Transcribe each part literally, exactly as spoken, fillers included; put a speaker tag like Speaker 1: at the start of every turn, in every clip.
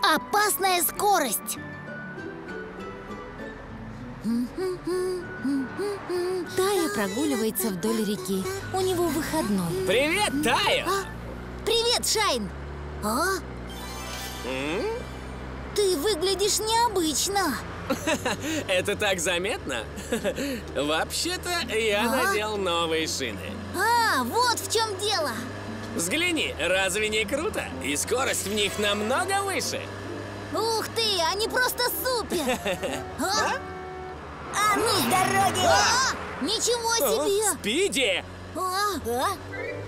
Speaker 1: Опасная скорость. Тая прогуливается вдоль реки. У него выходной.
Speaker 2: Привет, Тая!
Speaker 1: А? Привет, Шайн! А?
Speaker 2: М?
Speaker 1: Ты выглядишь необычно.
Speaker 2: Это так заметно? Вообще-то я
Speaker 1: А?
Speaker 2: надел новые шины.
Speaker 1: А, вот в чем дело.
Speaker 2: Взгляни, разве не круто? И скорость в них намного выше.
Speaker 1: Ух ты, они просто супер. А?
Speaker 3: А ну с дороги!
Speaker 1: А, ничего
Speaker 2: О,
Speaker 1: себе!
Speaker 2: Спиди!
Speaker 1: А,
Speaker 3: А?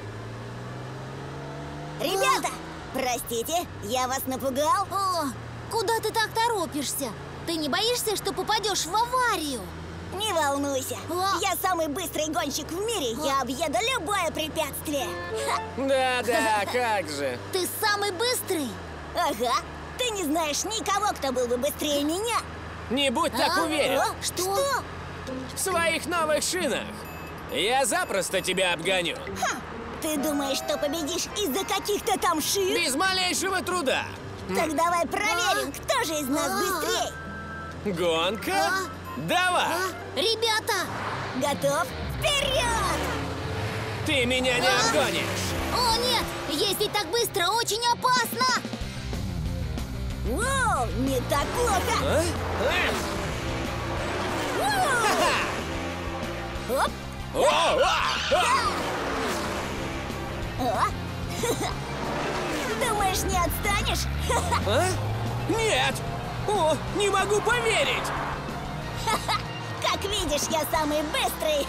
Speaker 3: Ребята, простите, я вас напугал?
Speaker 1: о, куда ты так торопишься? Ты не боишься, что попадешь в аварию?
Speaker 3: Не волнуйся,
Speaker 1: А?
Speaker 3: я самый быстрый гонщик в мире, я объеду любое препятствие. Ха.
Speaker 2: Да-да, как же.
Speaker 1: Ты самый быстрый?
Speaker 3: Ага, ты не знаешь никого, кто был бы быстрее меня.
Speaker 2: Не будь так
Speaker 1: А?
Speaker 2: уверен.
Speaker 3: О,
Speaker 1: Что?
Speaker 3: Что?
Speaker 2: В своих новых шинах. Я запросто тебя обгоню.
Speaker 3: Ха. Ты думаешь, что победишь из-за каких-то там шин?
Speaker 2: Без малейшего труда.
Speaker 3: Так давай проверим, кто же из нас
Speaker 1: А?
Speaker 3: быстрее.
Speaker 2: Гонка?
Speaker 1: А?
Speaker 2: Давай.
Speaker 1: А? Ребята!
Speaker 3: Готов? Вперед!
Speaker 2: Ты меня не
Speaker 1: А?
Speaker 2: обгонишь.
Speaker 1: О, нет! Ездить так быстро очень опасно!
Speaker 3: Воу, не так плохо.
Speaker 2: А? Эх.
Speaker 3: Воу. Оп.
Speaker 2: О, о, о.
Speaker 3: О. Думаешь, не отстанешь?
Speaker 2: А? Нет! О, не могу поверить!
Speaker 3: Как видишь, я самый быстрый.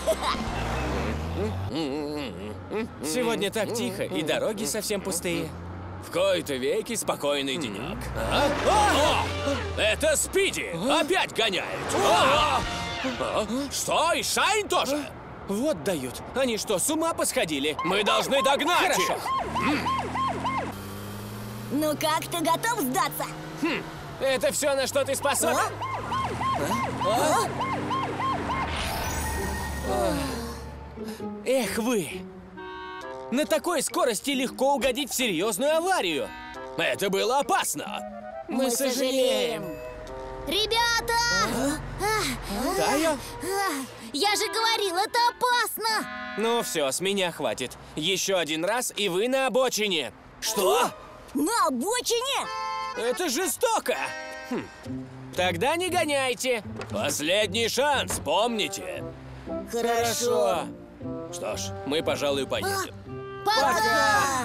Speaker 2: Сегодня так тихо, и дороги совсем пустые. В кои-то веки спокойный денек. А? О! Это Спиди! Опять гоняет! А! А? Что, и Шайн тоже? Вот дают. Они что, с ума посходили? Мы должны догнать их!
Speaker 3: Ну как, ты готов сдаться?
Speaker 2: Хм, это все, на что ты способен? Эх вы! На такой скорости легко угодить в серьезную аварию. Это было опасно. Мы, сожалеем.
Speaker 1: Ребята! А,
Speaker 2: Тая?
Speaker 1: а, я же говорил, это опасно!
Speaker 2: Ну все, с меня хватит. Еще один раз, и вы на обочине. Что?
Speaker 3: На обочине?
Speaker 2: Это жестоко. Хм. Тогда не гоняйте. Последний шанс, помните.
Speaker 3: Хорошо.
Speaker 2: Что ж, мы, пожалуй, поедем.
Speaker 1: Пока!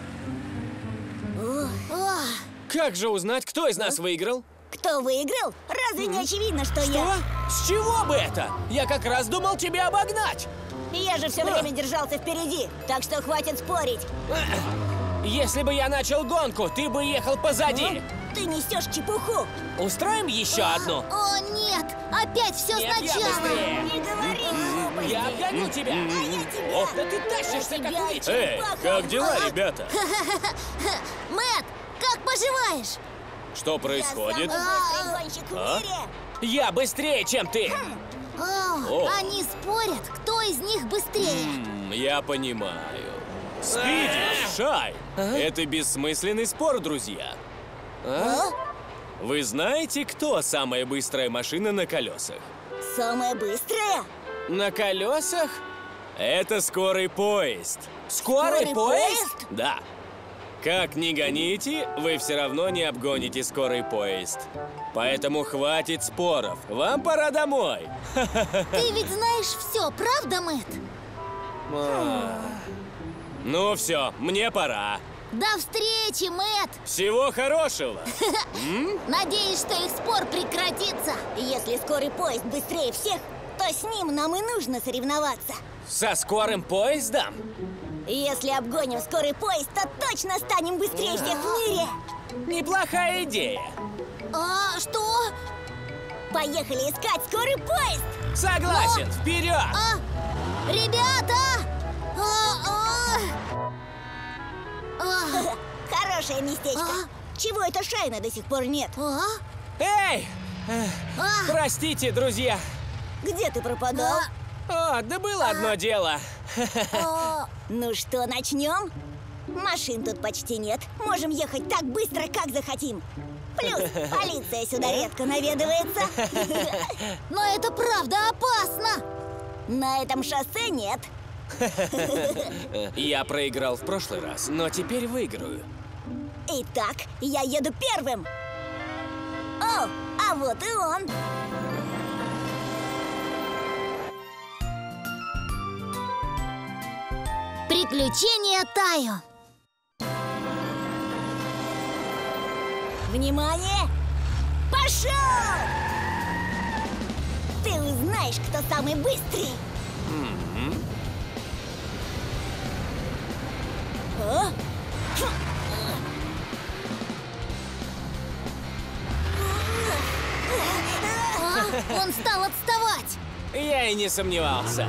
Speaker 3: О,
Speaker 1: О,
Speaker 2: Как же узнать, кто из нас выиграл?
Speaker 3: кто выиграл? Разве не очевидно, что,
Speaker 2: Что?
Speaker 3: я?
Speaker 2: С чего бы это? Я как раз думал тебя обогнать.
Speaker 3: Я же все время держался впереди, так что хватит спорить.
Speaker 2: Если бы я начал гонку, ты бы ехал позади.
Speaker 3: Ты несешь чепуху.
Speaker 2: Устроим еще одну?
Speaker 1: о, нет! Опять все
Speaker 2: Нет, я
Speaker 1: сначала!
Speaker 2: быстрее.
Speaker 3: Не говори глупостей.
Speaker 2: Я обгоню тебя.
Speaker 3: А я тебя.
Speaker 2: Ох, да ты тащишься,
Speaker 3: Я
Speaker 2: как
Speaker 3: тебя,
Speaker 2: лич.
Speaker 3: черепаха.
Speaker 2: ребята?
Speaker 1: Мэтт, как поживаешь?
Speaker 2: Что
Speaker 3: Я самый быстрый гонщик в
Speaker 2: А?
Speaker 3: мире.
Speaker 2: Я быстрее, чем ты.
Speaker 1: О,
Speaker 2: О.
Speaker 1: они спорят, кто из них быстрее.
Speaker 2: М, Я понимаю. Спиди, Шай, это бессмысленный спор, друзья. А? Вы знаете, кто самая быстрая машина на колесах?
Speaker 3: Самая быстрая?
Speaker 2: На колесах? Это скорый поезд. Скорый,
Speaker 3: Скорый
Speaker 2: поезд?
Speaker 3: поезд?
Speaker 2: Да. Как ни гоните, вы все равно не обгоните скорый поезд. Поэтому хватит споров. Вам пора домой.
Speaker 1: Ты ведь знаешь все, правда, Мэтт?
Speaker 2: Ну все, мне пора.
Speaker 1: До встречи, Мэтт!
Speaker 2: Всего хорошего.
Speaker 1: Надеюсь, что их спор прекратится.
Speaker 3: Если скорый поезд быстрее всех, то с ним нам и нужно соревноваться.
Speaker 2: Со скорым поездом?
Speaker 3: Если обгоним скорый поезд, то точно станем быстрее всех в мире.
Speaker 2: Неплохая идея.
Speaker 1: А, что?
Speaker 3: Поехали искать скорый поезд.
Speaker 2: Согласен, вперед!
Speaker 1: А, ребята! А, а. А,
Speaker 3: Хорошее местечко.
Speaker 1: А?
Speaker 3: Чего это Шайна до сих пор нет?
Speaker 1: а,
Speaker 2: Эй! Эх,
Speaker 1: а,
Speaker 2: Простите, друзья.
Speaker 3: Где ты пропадал?
Speaker 2: О, да было одно дело.
Speaker 1: а.
Speaker 3: Ну что, начнем? Машин тут почти нет. Можем ехать так быстро, как захотим. Плюс полиция сюда редко наведывается.
Speaker 1: Но это правда опасно.
Speaker 3: На этом шоссе нет.
Speaker 2: Я проиграл в прошлый раз, но теперь выиграю.
Speaker 3: Итак, я еду первым. О, а вот и он.
Speaker 1: Приключения Тайо.
Speaker 3: Внимание! Пошел! Ты узнаешь, кто самый быстрый.
Speaker 2: М-м.
Speaker 3: О?
Speaker 1: А, он стал отставать.
Speaker 2: Я и не сомневался.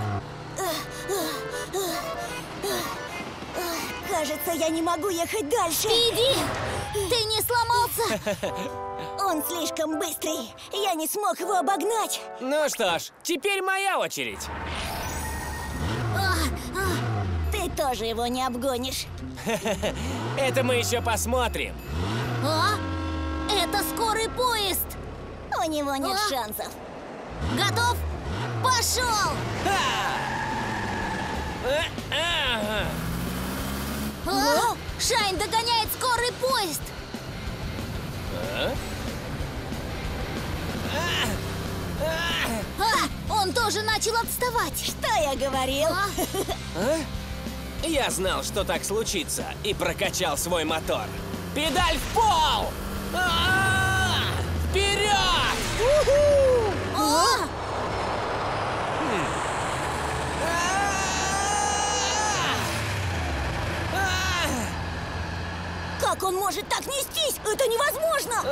Speaker 3: Кажется, я не могу ехать дальше.
Speaker 1: Иди! Ты не сломался?
Speaker 3: Он слишком быстрый. Я не смог его обогнать.
Speaker 2: Ну что ж, теперь моя очередь.
Speaker 1: А, а,
Speaker 3: Ты тоже его не обгонишь.
Speaker 2: Это мы еще посмотрим.
Speaker 1: а? Это скорый поезд.
Speaker 3: У него нет
Speaker 1: А?
Speaker 3: шансов.
Speaker 1: Готов? Пошел!
Speaker 2: Э, ага.
Speaker 1: А? Шайн догоняет скорый поезд.
Speaker 2: А?
Speaker 1: А, он тоже начал отставать.
Speaker 3: Что я говорил?
Speaker 1: А?
Speaker 2: А? Я знал, что так случится, и прокачал свой мотор. Педаль в пол! А-а-а! Вперед! У-ху!
Speaker 1: А?
Speaker 3: Как он может так нестись? Это невозможно!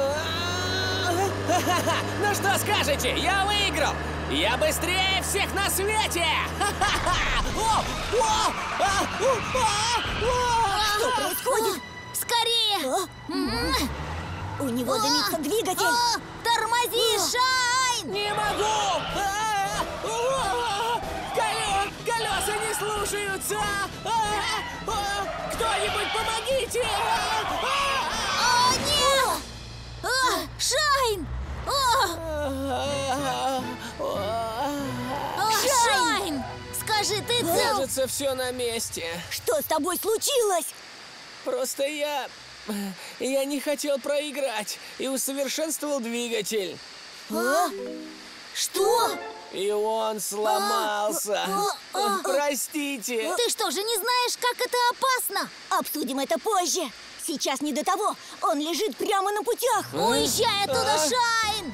Speaker 2: Ну что скажете? Я выиграл! Я быстрее всех на свете! О! О! А! У! А! А!
Speaker 3: Что происходит?
Speaker 1: Скорее!
Speaker 3: А?
Speaker 1: М.
Speaker 3: У него
Speaker 1: А!
Speaker 3: дымится двигатель.
Speaker 1: А! Тормози,
Speaker 3: А!
Speaker 1: Шайн!
Speaker 2: Не могу! А! О! Коле- Колеса не слушаются! А! А! Кто-нибудь помогите! А!
Speaker 1: А, нет! А, Шайн! А! А, Шайн! Скажи, ты цел?
Speaker 2: Кажется, все на месте.
Speaker 3: Что с тобой случилось?
Speaker 2: Просто я... Я не хотел проиграть и усовершенствовал двигатель.
Speaker 3: А? Что?
Speaker 2: И он сломался.
Speaker 3: А, а, а.
Speaker 2: Простите.
Speaker 1: Ты что же не знаешь, как это опасно?
Speaker 3: Обсудим это позже. Сейчас не до того. Он лежит прямо на путях.
Speaker 1: Уезжай оттуда,
Speaker 2: А.
Speaker 1: Шайн!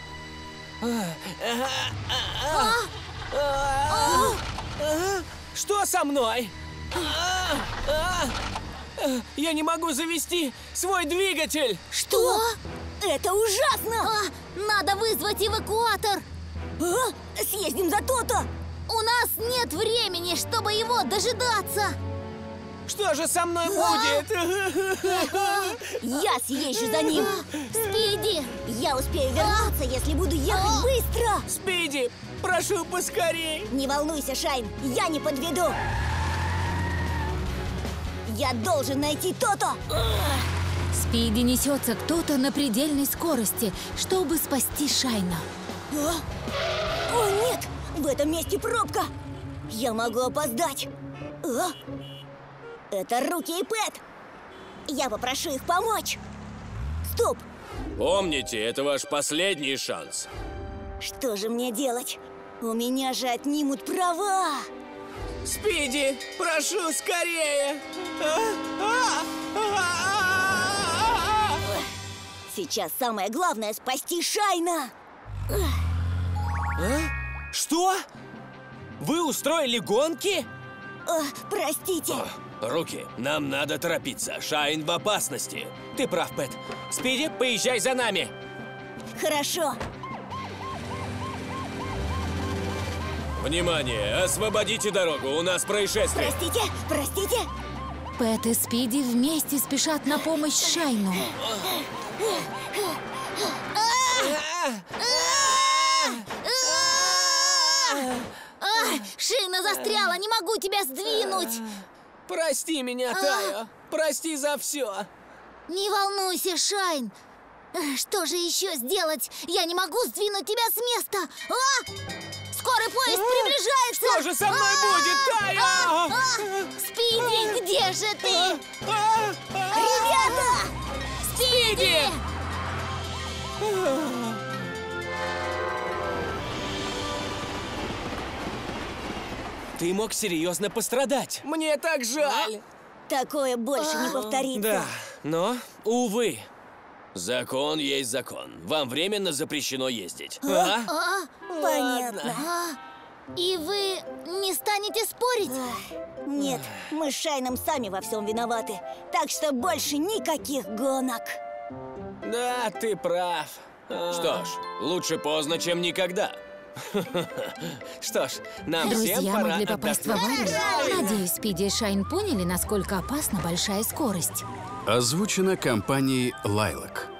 Speaker 2: А, а, а, Что со мной? А, а, а, Я не могу завести свой двигатель.
Speaker 3: Что? Это ужасно!
Speaker 1: А, надо вызвать эвакуатор!
Speaker 3: А? Съездим за то-то!
Speaker 1: У нас нет времени, чтобы его дожидаться!
Speaker 2: Что же со мной будет?
Speaker 3: Я съезжу за ним!
Speaker 1: Спиди!
Speaker 3: Я успею вернуться, если буду ехать быстро!
Speaker 2: Спиди, прошу поскорей.
Speaker 3: Не волнуйся, Шайн, я не подведу! Я должен найти то-то!
Speaker 1: Спиди несется кто-то на предельной скорости, чтобы спасти Шайна.
Speaker 3: А? О, нет! В этом месте пробка! Я могу опоздать! А? Это Руки и Пэт! Я попрошу их помочь! Стоп!
Speaker 2: Помните, это ваш последний шанс.
Speaker 3: Что же мне делать? У меня же отнимут права!
Speaker 2: Спиди, прошу скорее.
Speaker 3: Сейчас самое главное — спасти Шайна!
Speaker 2: А? Что? Вы устроили гонки?
Speaker 3: А, простите!
Speaker 2: Руки, нам надо торопиться. Шайн в опасности. Ты прав, Пэт. Спиди, поезжай за нами.
Speaker 3: Хорошо!
Speaker 2: Внимание, освободите дорогу, у нас происшествие.
Speaker 3: Простите, простите!
Speaker 1: Пэт и Спиди вместе спешат на помощь Шайну. А, шина застряла, не могу тебя сдвинуть!
Speaker 2: Прости меня, Тайо. Прости за все.
Speaker 1: Не волнуйся, Шайн. Э, Что же еще сделать? Я не могу сдвинуть тебя с места. А! Скорый поезд приближается!
Speaker 2: Что же со мной будет, Тайо?
Speaker 1: А! Спиди, где же ты?
Speaker 3: Ребята!
Speaker 1: Спиди!
Speaker 2: Ты мог серьезно пострадать. Мне так жаль.
Speaker 3: Такое больше не повторится.
Speaker 2: Да, но, увы. Закон есть закон. Вам временно запрещено ездить. А?
Speaker 1: А?
Speaker 3: Понятно.
Speaker 1: А? И вы не станете спорить?
Speaker 3: Ах, Нет, мы с Шайном сами во всем виноваты. Так что больше никаких гонок.
Speaker 2: Да, ты прав. Что ж, лучше поздно, чем никогда. Что ж, нам всем
Speaker 1: Друзья
Speaker 2: пора
Speaker 1: могли попасть в
Speaker 2: отдохнуть.
Speaker 1: аварию. Надеюсь, Спиди и Шайн поняли, насколько опасна большая скорость.
Speaker 4: Озвучено компанией «Лайлак».